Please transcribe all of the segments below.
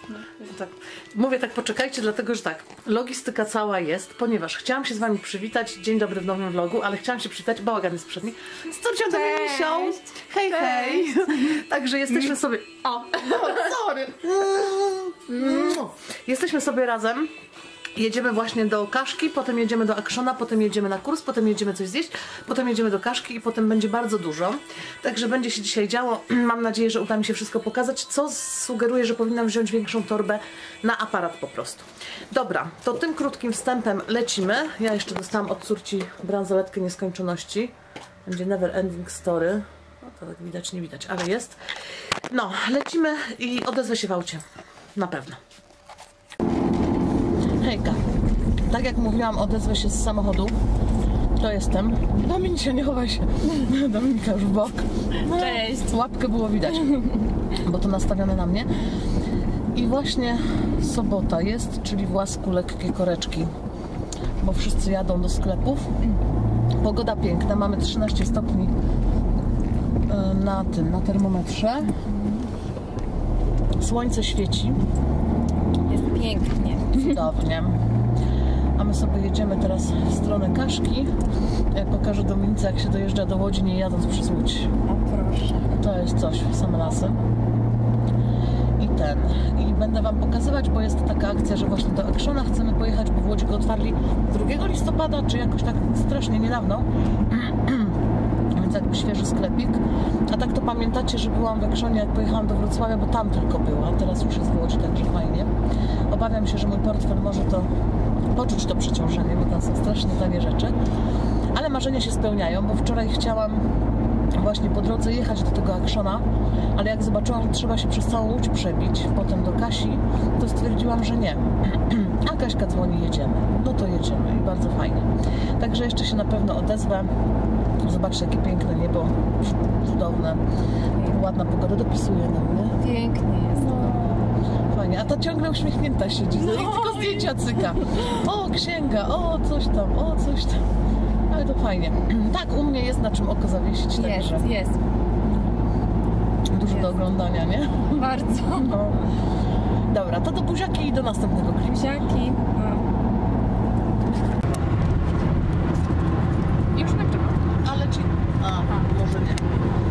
Tak. Mówię tak, poczekajcie, dlatego że tak, logistyka cała jest, ponieważ chciałam się z wami przywitać, dzień dobry w nowym vlogu, ale chciałam się przywitać, bałagan jest przed nim, z córcią Dominią. Hej, hej. Także jesteśmy sobie... O, sorry. Jesteśmy sobie razem. Jedziemy właśnie do Kaszki, potem jedziemy do Actiona, potem jedziemy na kurs, potem jedziemy coś zjeść, potem jedziemy do Kaszki i potem będzie bardzo dużo. Także będzie się dzisiaj działo. Mam nadzieję, że uda mi się wszystko pokazać, co sugeruje, że powinnam wziąć większą torbę na aparat po prostu. Dobra, to tym krótkim wstępem lecimy. Ja jeszcze dostałam od córci bransoletkę nieskończoności. Będzie Never Ending Story. No to tak widać, nie widać, ale jest. No, lecimy i odezwę się w aucie. Na pewno. Hejka, tak jak mówiłam, odezwę się z samochodu. To jestem. Dominika, nie chowaj się. Dominika już w bok. Cześć. Łapkę było widać, bo to nastawione na mnie. I właśnie sobota jest, czyli w Łasku lekkie koreczki, bo wszyscy jadą do sklepów. Pogoda piękna, mamy 13 stopni na termometrze. Słońce świeci. Jest pięknie. Cudownie. A my sobie jedziemy teraz w stronę Kaszki. Ja pokażę Dominice, jak się dojeżdża do Łodzi, nie jadąc przez Łódź. O proszę. To jest coś, same lasy. I będę wam pokazywać, bo jest taka akcja, że właśnie do Actiona chcemy pojechać, bo w Łodzi go otwarli 2 listopada, czy jakoś tak strasznie niedawno. Więc jakby świeży sklepik. A tak to pamiętacie, że byłam w Actionie, jak pojechałam do Wrocławia, bo tam tylko była. Teraz już jest w Łodzi, także fajnie. Obawiam się, że mój portfel może to poczuć to przeciążenie, bo tam są strasznie tanie rzeczy. Ale marzenia się spełniają, bo wczoraj chciałam właśnie po drodze jechać do tego Actiona, ale jak zobaczyłam, że trzeba się przez całą Łódź przebić, potem do Kasi, to stwierdziłam, że nie. A Kaśka dzwoni, jedziemy. No to jedziemy i bardzo fajnie. Także jeszcze się na pewno odezwę. Zobaczcie, jakie piękne niebo, cudowne, ładna pogoda, dopisuje na mnie. Pięknie jest. No. Fajnie, a ta ciągle uśmiechnięta siedzi, no i tylko zdjęcia cyka. O, księga, o, coś tam, o, coś tam. Ale to fajnie. Tak, u mnie jest na czym oko zawiesić, także Jest. dużo do oglądania, nie? Bardzo. No. Dobra, to do buziaki i do następnego klipu. Buziaki. Już nagrywam. A leci... Aha, może nie.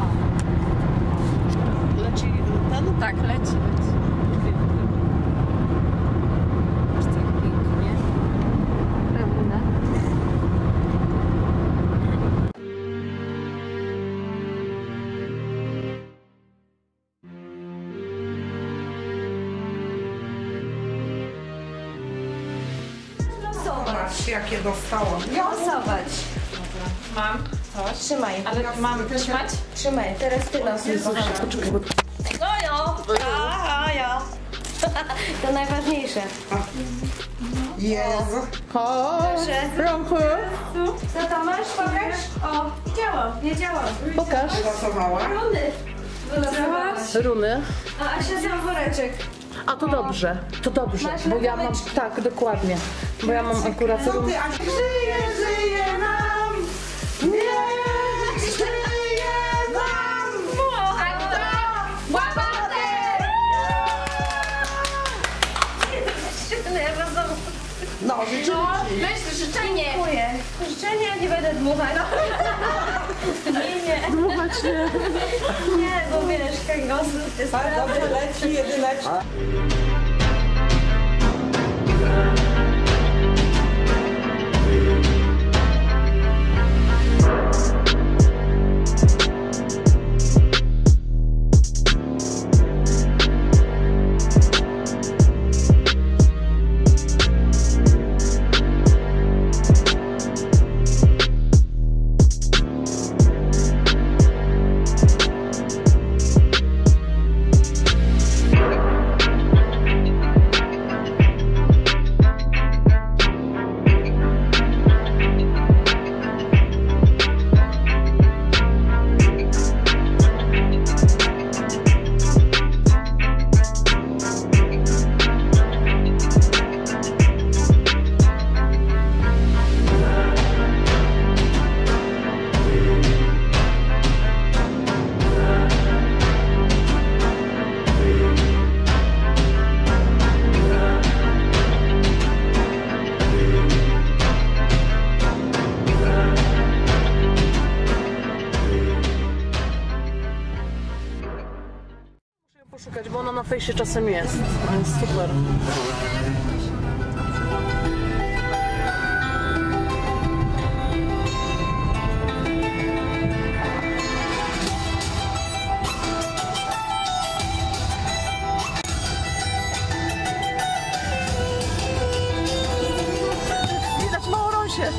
Leci ten? Tak, leci. Patrzcie, jak pięknie. Prawda? Zobacz, jakie dostałam. Losować. Mam coś. Trzymaj. Ale mam trzymać? Trzymaj, teraz ty losuj. Poczekaj, bo... Ja. To najważniejsze. Jezu. Proszę. Rąchy. Co to masz? Pokaż. O, działa. Nie działa. Pokaż. Losowała? Runy. Wylosowałaś. Runy. A Asia sam woreczek. A to dobrze, Masz bo ja mam, rękawiczki. tak, dokładnie, bo ja mam akurat Co ty, Asia? Żyje nam! Niech żyje nam! No, rzeczywiście. Weź życzenie. Dziękuję. Życzenia nie będę dmuchać. Nie. dmuchać nie. Nie, bo wiesz, kręgosłup jest Tak, dobrze leci, jedyneczka. więcej się czasem jest, więc super. Widać Małorosie.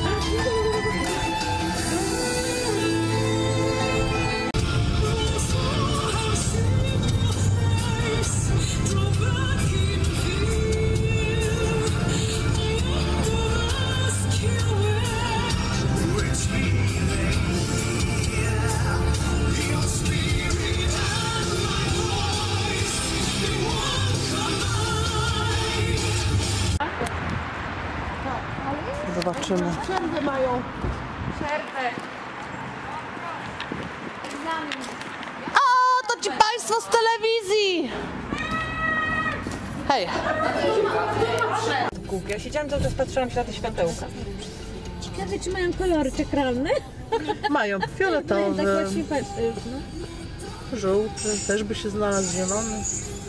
Zobaczymy. Przerwę mają. Przerwę. O, to ci państwo z telewizji! Hej! Ja siedziałam cały czas, patrzyłam się na te światełka. Ciekawe, czy mają kolory czekralne? Mają Tak fioletowy, właśnie patrzę już, no. żółty, też by się znalazł zielony.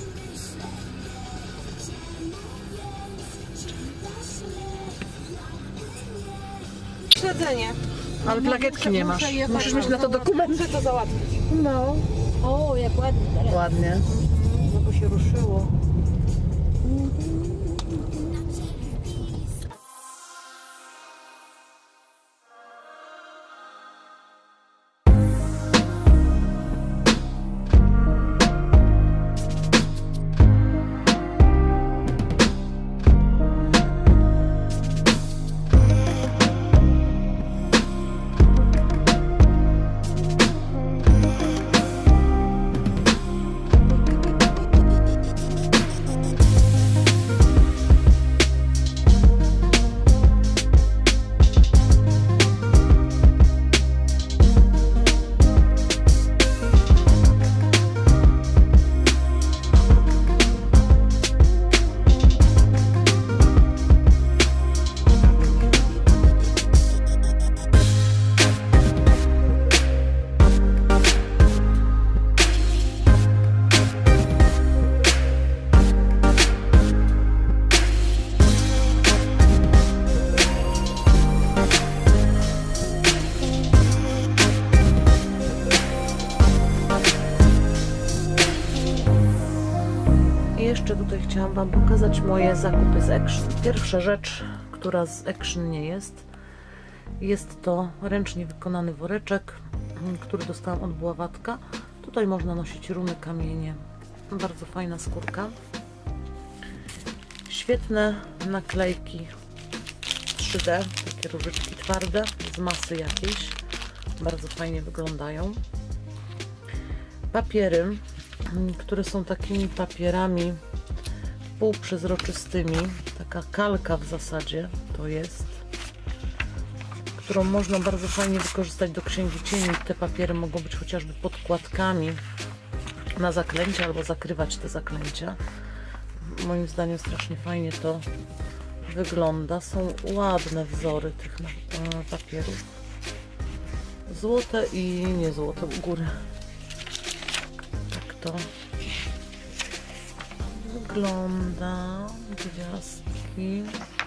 Śledzenie. Ale plakietki nie masz. Musisz mieć na to dokument. Muszę to załatwić. No, O, jak ładnie teraz. ładnie. No bo się ruszyło. Jeszcze tutaj chciałam Wam pokazać moje zakupy z Action. Pierwsza rzecz, która z Action nie jest to ręcznie wykonany woreczek, który dostałam od Bławatka. Tutaj można nosić runy, kamienie. Bardzo fajna skórka. Świetne naklejki 3D, takie różyczki twarde, z masy jakiejś. Bardzo fajnie wyglądają. Papiery, które są takimi papierami półprzezroczystymi, taka kalka w zasadzie to jest, którą można bardzo fajnie wykorzystać do księgi cieni. Te papiery mogą być chociażby podkładkami na zaklęcia albo zakrywać te zaklęcia. Moim zdaniem strasznie fajnie to wygląda. Są ładne wzory tych papierów. Złote i niezłote u góry. Tak to wygląda. Gwiazdki.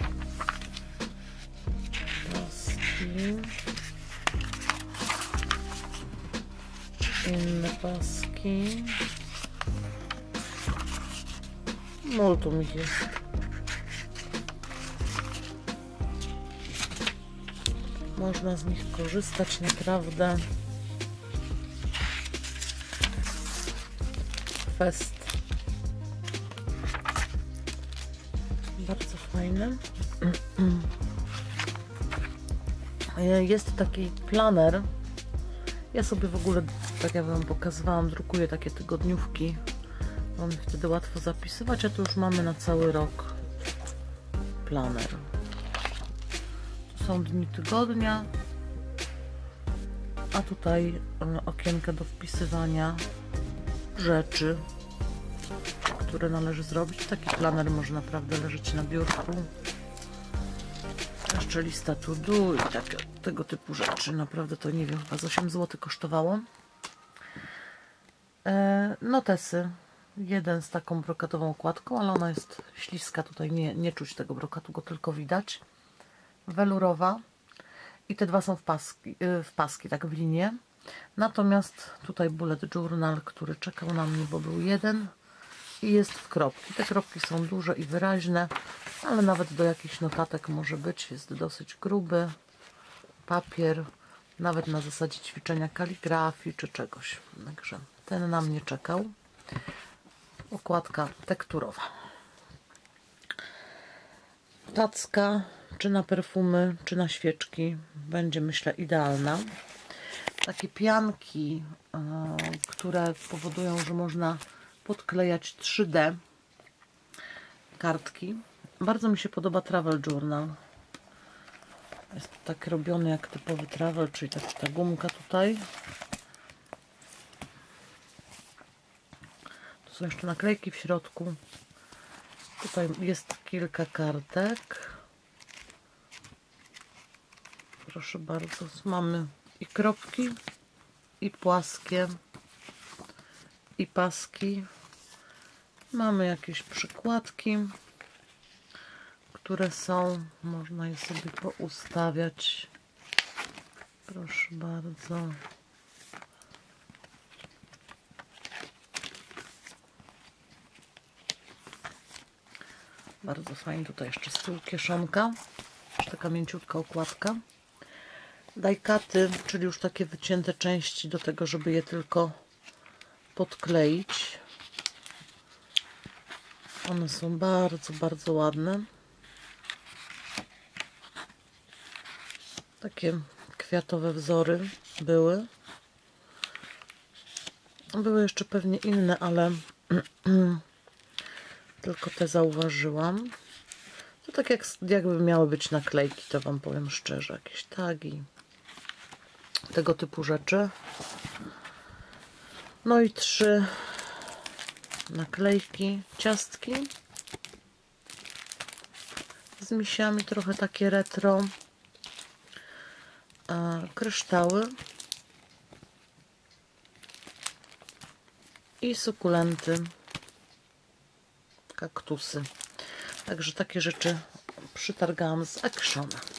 Paski. Inne paski. Multum ich jest. Można z nich korzystać naprawdę. Fest. Bardzo fajny. Jest taki planer. Ja sobie w ogóle, tak jak Wam pokazywałam, drukuję takie tygodniówki. Mamy wtedy łatwo zapisywać, a tu już mamy na cały rok planer. Tu są dni tygodnia, a tutaj okienka do wpisywania rzeczy, które należy zrobić. Taki planer może naprawdę leżeć na biurku. Jeszcze lista to do i tego typu rzeczy. Naprawdę to nie wiem, chyba z 8 zł kosztowało. Notesy Jeden z taką brokatową okładką, ale ona jest śliska. Tutaj nie czuć tego brokatu, go tylko widać. Welurowa. I te dwa są w paski, tak w linię. Natomiast tutaj bullet journal, który czekał na mnie, bo był jeden i jest w kropki. Te kropki są duże i wyraźne, ale nawet do jakichś notatek może być. Jest dosyć gruby papier, nawet na zasadzie ćwiczenia kaligrafii czy czegoś. Także ten na mnie czekał. Okładka tekturowa. Tacka, czy na perfumy, czy na świeczki, będzie, myślę, idealna. Takie pianki, które powodują, że można podklejać 3D kartki. Bardzo mi się podoba Travel Journal. Jest tak robiony jak typowy travel, czyli ta gumka tutaj. Tu są jeszcze naklejki w środku. Tutaj jest kilka kartek. Proszę bardzo, mamy i kropki, i płaskie, i paski. Mamy jakieś przykładki, które są, można je sobie poustawiać. Proszę bardzo. Bardzo fajnie. Tutaj jeszcze z tyłu kieszonka. Taka mięciutka okładka. Dajkaty, czyli już takie wycięte części do tego, żeby je tylko podkleić. One są bardzo, bardzo ładne. Takie kwiatowe wzory były. Były jeszcze pewnie inne, ale tylko te zauważyłam. To tak jakby miały być naklejki, to Wam powiem szczerze. Jakieś tagi. Tego typu rzeczy. No i 3 naklejki, ciastki z misiami, trochę takie retro, kryształy i sukulenty, kaktusy. Także takie rzeczy przytargałam z Actiona.